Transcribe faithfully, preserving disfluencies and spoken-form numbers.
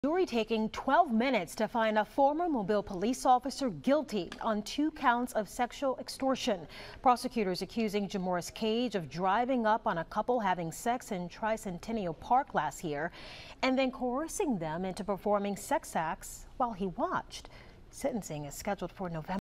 Jury taking twelve minutes to find a former Mobile police officer guilty on two counts of sexual extortion. Prosecutors accusing Jamoris Cage of driving up on a couple having sex in Tricentennial Park last year and then coercing them into performing sex acts while he watched. Sentencing is scheduled for November.